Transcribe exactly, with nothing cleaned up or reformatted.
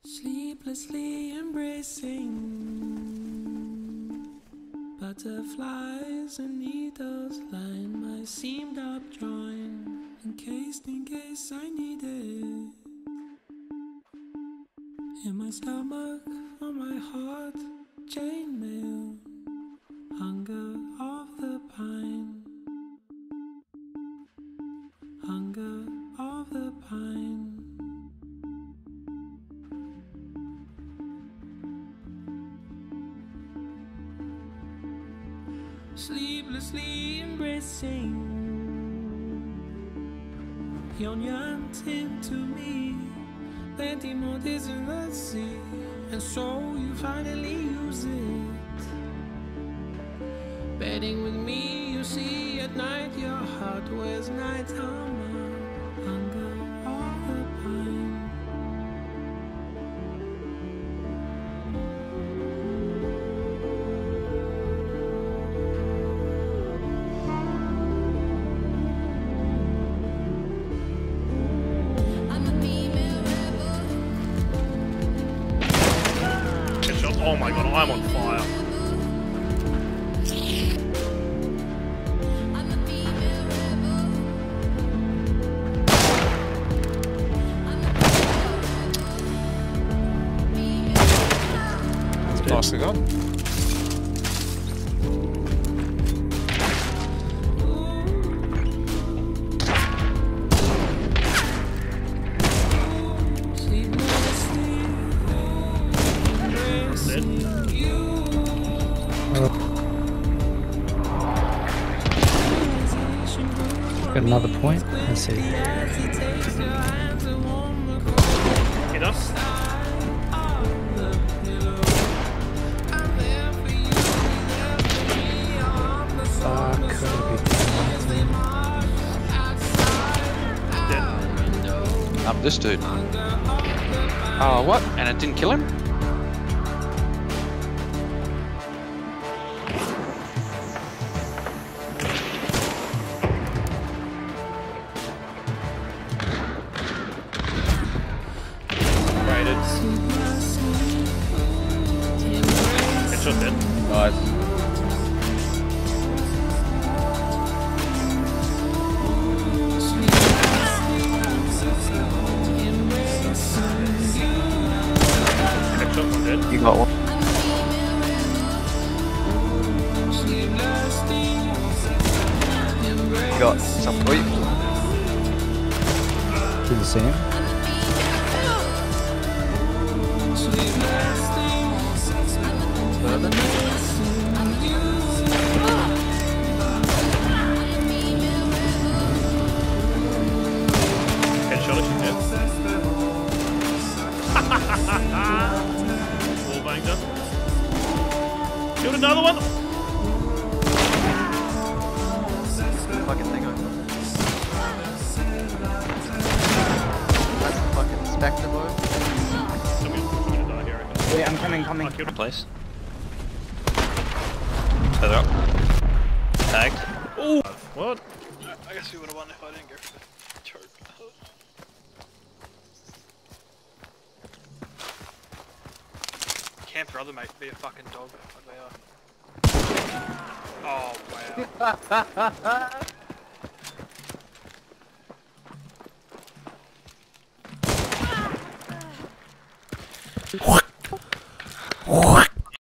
Sleeplessly embracing butterflies and needles line my seamed up joint, encased in case I need it. In my stomach, on my heart, chainmail, hunger of the pine, hunger of the pine. Sleeplessly embracing, yearns into me, plenty more days in the sea, and so you finally use it. Bedding with me, you see, at night your heart wears night armor, hunger of the pine. Oh my god, I'm on fire. Nicely done. Got another point. Let's see. Get up. Fuck, could be Dead. Um, this dude. Oh, what? And it didn't kill him? Headshot dead. Nice. Headshot dead. You got one. You got some for you. Do the same. Further. Headshot if you can. Wall banged up. Killed another one! Fucking thing over. That's a fucking spectacle. Somebody's gonna die here, I reckon. Wait, I'm coming, coming. I killed him. Place. Further up. Tagged. Oh! What? I guess we would have won if I didn't go for the charge. Can't brother mate be a fucking dog like they are. Oh wow.